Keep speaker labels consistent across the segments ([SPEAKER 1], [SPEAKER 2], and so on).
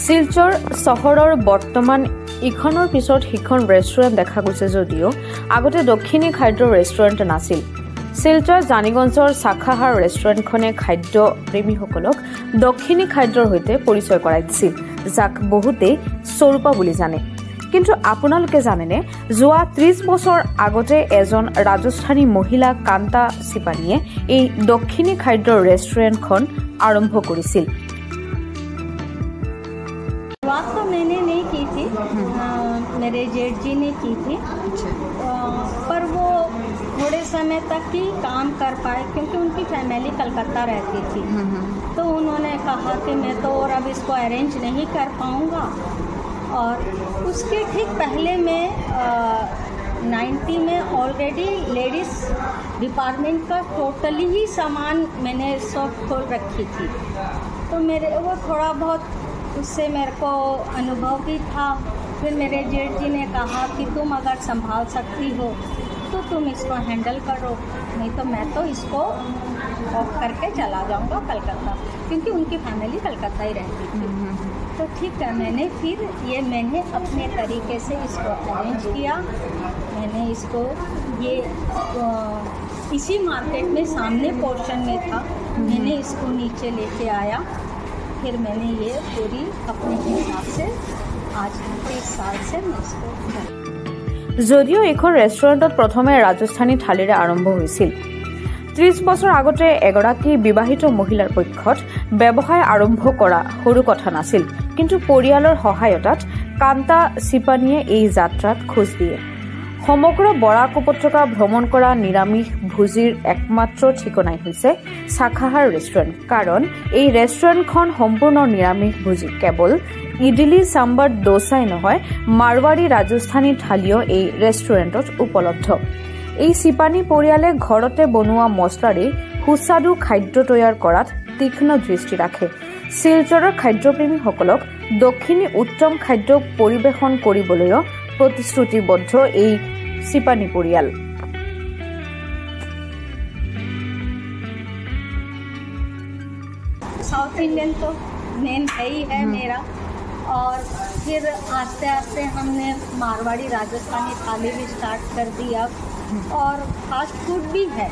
[SPEAKER 1] শিলচৰ চহৰৰ বৰ্তমান ইখনৰ পিছত সিখন ৰেষ্টুৰেণ্ট দেখা গৈছে যদিও আগতে দক্ষিণী খাদ্যৰ ৰেষ্টুৰেণ্ট নাছিল। শিলচৰ জানিগঞ্জৰ শাখাহাৰ ৰেষ্টুৰেণ্টখনে খাদ্য প্ৰেমীসকলক দক্ষিণী খাদ্যৰ সৈতে পৰিচয় কৰাই দিছিল, যাক বহুতেই স্বৰূপা বুলি জানে। কিন্তু আপোনালোকে জানেনে, যোৱা 30 বছৰ আগতে এজন ৰাজস্থানী মহিলা কান্তা চিপানীয়ে এই দক্ষিণী খাদ্যৰ ৰেষ্টুৰেণ্টখন আৰম্ভ কৰিছিল।
[SPEAKER 2] शुरुआत तो मैंने नहीं की थी, मेरे जेठ जी ने की थी, पर वो थोड़े समय तक ही काम कर पाए क्योंकि उनकी फैमिली कलकत्ता रहती थी। तो उन्होंने कहा कि मैं तो और अब इसको अरेंज नहीं कर पाऊँगा। और उसके ठीक पहले मैं 90 में ऑलरेडी लेडीज़ डिपार्टमेंट का टोटली ही सामान मैंने शॉप खोल रखी थी। तो मेरे वो थोड़ा बहुत उससे मेरे को अनुभव भी था। फिर मेरे जेठ जी ने कहा कि तुम अगर संभाल सकती हो तो तुम इसको हैंडल करो, नहीं तो मैं तो इसको ऑफ करके चला जाऊंगा कलकत्ता, क्योंकि उनकी फैमिली कलकत्ता ही रहती थी। तो ठीक है, मैंने अपने तरीके से इसको अरेंज किया। मैंने इसको ये इसी मार्केट में सामने पोर्शन में था, मैंने इसको नीचे लेके आया। फिर मैंने ये पूरी अपने हिसाब से आज 30 साल से मैं इसको
[SPEAKER 1] যদিও এইখন ৰেষ্টুৰেণ্টত প্ৰথমে ৰাজস্থানী থালিৰে আৰম্ভ হৈছিল। 30 বছৰ আগতে এগৰাকী বিবাহিত মহিলাৰ পক্ষত ব্যৱসায় আৰম্ভ কৰা সৰু কথা নাছিল, কিন্তু পৰিয়ালৰ সহায়তাত কান্তা চিপানীয়ে এই যাত্ৰাত খোজ দিয়ে। সমগ্ৰ বৰাক উপত্যকা ভ্ৰমণ কৰা নিৰামিষ ভোজীৰ একমাত্ৰ ঠিকনাই হৈছে শাখাহাৰ ৰেষ্টুৰেণ্ট, কাৰণ এই ৰেষ্টুৰেণ্টখন সম্পূৰ্ণ নিৰামিষ ভোজী। কেৱল ইডলি চাম্বাৰ দোচাই নহয়, মাৰৱাৰী ৰাজস্থানী থালিও এই ৰেষ্টুৰেণ্টত উপলব্ধ। এই চিপানী পৰিয়ালে ঘৰতে বনোৱা মছলাৰে সুস্বাদু খাদ্য তৈয়াৰ কৰাত তীক্ষ্ণ দৃষ্টি ৰাখে। শিলচৰৰ খাদ্যপ্ৰেমীসকলক দক্ষিণী উত্তম খাদ্য পৰিৱেশন কৰিবলৈও প্ৰতিশ্ৰুতিবদ্ধ এই চিপানী পৰিয়াল।
[SPEAKER 2] साउथ इंडियन तो मेन है ही है मेरा, और फिर आस्ते आस्ते हमने मारवाड़ी राजस्थानी थाली भी स्टार्ट कर दिया, और फास्ट फूड भी है।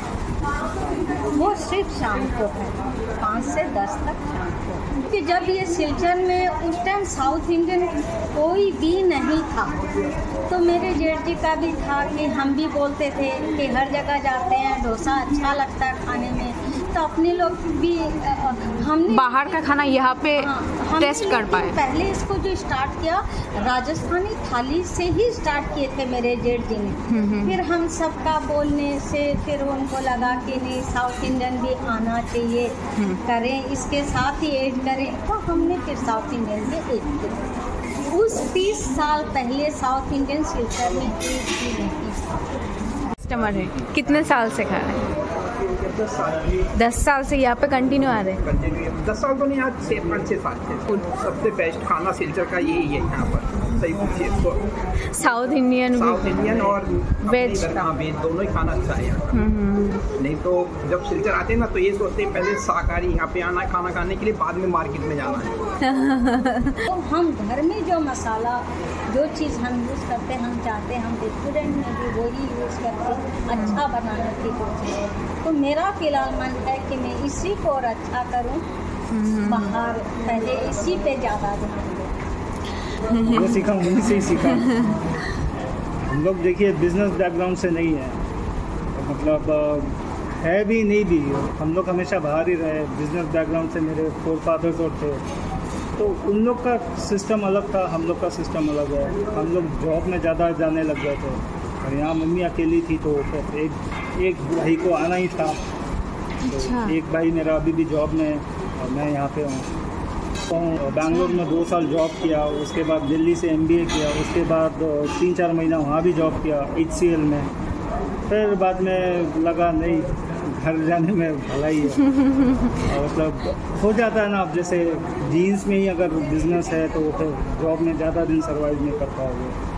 [SPEAKER 2] वो सिर्फ शाम को है, 5 से 10 तक शाम को। कि जब ये सिलचर में उस टाइम साउथ इंडियन कोई भी नहीं था, तो मेरे जेठ जी का भी था कि हम भी बोलते थे कि हर जगह जाते हैं, डोसा अच्छा लगता है खाने में, तो अपने लोग भी हमने
[SPEAKER 1] बाहर का खाना यहाँ पे टेस्ट कर पाए।
[SPEAKER 2] पहले इसको जो स्टार्ट किया राजस्थानी थाली से ही स्टार्ट किए थे मेरे जेठ जी ने। फिर हम सबका बोलने से फिर उनको लगा कि नहीं, साउथ इंडियन भी आना चाहिए, करें, इसके साथ ही ऐड करें, तो हमने फिर साउथ इंडियन भी ऐड किया। उस 30 साल पहले साउथ इंडियन सिलचर में एक भी नहीं था।
[SPEAKER 1] कस्टमर है, कितने साल से खा रहे हैं? 10 साल से यहाँ पे कंटिन्यू आ रहे हैं।
[SPEAKER 3] 10 साल तो नहीं, आज 5-6 साल से। सबसे बेस्ट खाना सिलचर का यही है यहाँ पर। सही पूछिए तो
[SPEAKER 1] साउथ इंडियन
[SPEAKER 3] और
[SPEAKER 1] वेज
[SPEAKER 3] वेज दोनों ही खाना अच्छा है यहाँ। नहीं तो जब सिलचर आते हैं ना, तो ये सोचते हैं पहले शाकाहारी यहाँ पे आना है खाना खाने के लिए, बाद में मार्केट में जाना है।
[SPEAKER 2] तो हम घर में जो मसाला जो चीज़ हम यूज़ करते हैं, हम चाहते हैं हम रेस्टोरेंट में भी वही यूज़ करते, अच्छा बनाने की कोशिश। तो मेरा फिलहाल मन है कि मैं इसी को और अच्छा करूं, बाहर पहले इसी पे ज़्यादा ध्यान दूं।
[SPEAKER 4] वो सीखा, उन्हीं से ही सीखा। हम लोग देखिए बिजनेस बैकग्राउंड से नहीं है, मतलब है भी नहीं भी, हम लोग हमेशा बाहर ही रहे। बिजनेस बैकग्राउंड से मेरे फोर फादर्स और थे, तो उन लोग का सिस्टम अलग था, हम लोग का सिस्टम अलग है। हम लोग जॉब में ज़्यादा जाने लग गए थे, और यहाँ मम्मी अकेली थी, तो फिर एक भाई को आना ही था। तो एक भाई मेरा अभी भी जॉब में, और मैं यहाँ पे हूँ। तो बैंगलोर में 2 साल जॉब किया, उसके बाद दिल्ली से MBA किया, उसके बाद 3-4 महीना वहाँ भी जॉब किया HCL में। फिर बाद में लगा नहीं, घर जाने में भलाई है। मतलब हो जाता है ना, अब जैसे जीन्स में ही अगर बिजनेस है तो फिर जॉब में ज़्यादा दिन सर्वाइव नहीं कर पाओगे।